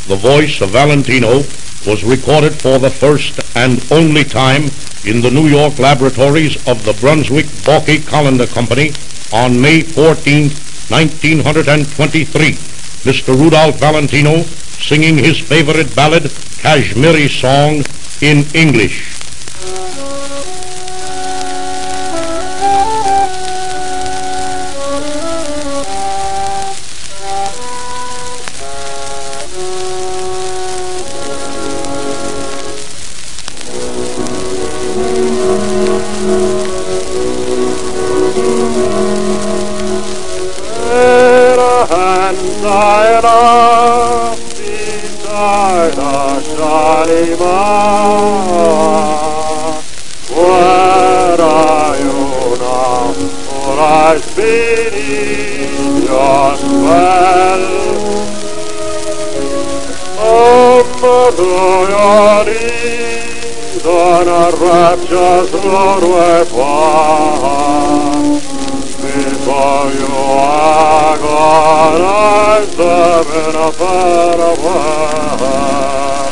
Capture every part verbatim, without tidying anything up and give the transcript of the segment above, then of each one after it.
the voice of Valentino was recorded for the first and only time in the New York laboratories of the Brunswick-Balke Colander Company on May fourteenth, nineteen twenty-three. Mister Rudolph Valentino singing his favorite ballad, Kashmiri Song, in English. Zaira, Zaira, Shalima, where are you now? For I've been in your spell. Oh, Madoyari, on a rapture's roadway far. Before you are gone, I'm serving a farewell.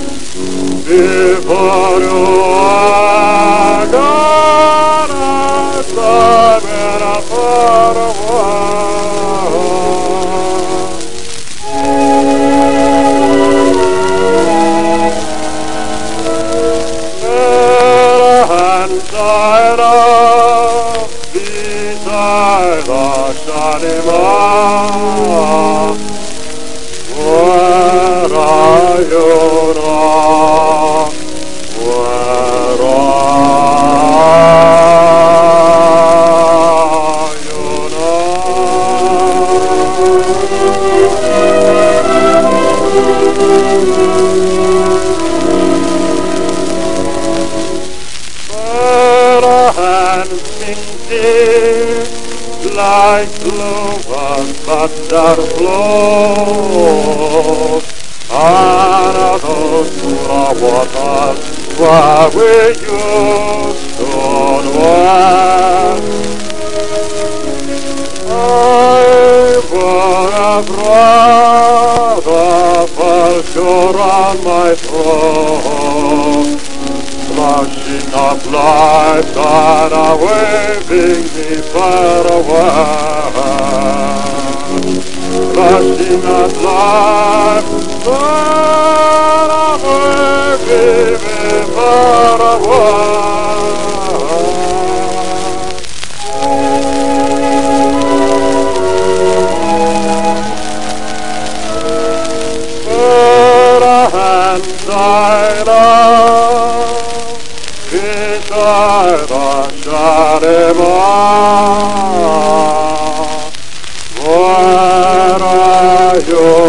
Before you are gone, I'm serving a farewell. And I Zaira, Shalima, where are you now? Where are you now? Where and sing like clovers that flow on those pure waters where we used to dwell. I bore a brother fell sure on my throat, flashing up lights and a waving me farewell. Flashing up lights and a waving me farewell. And I love Zaira, Shalima, where are you?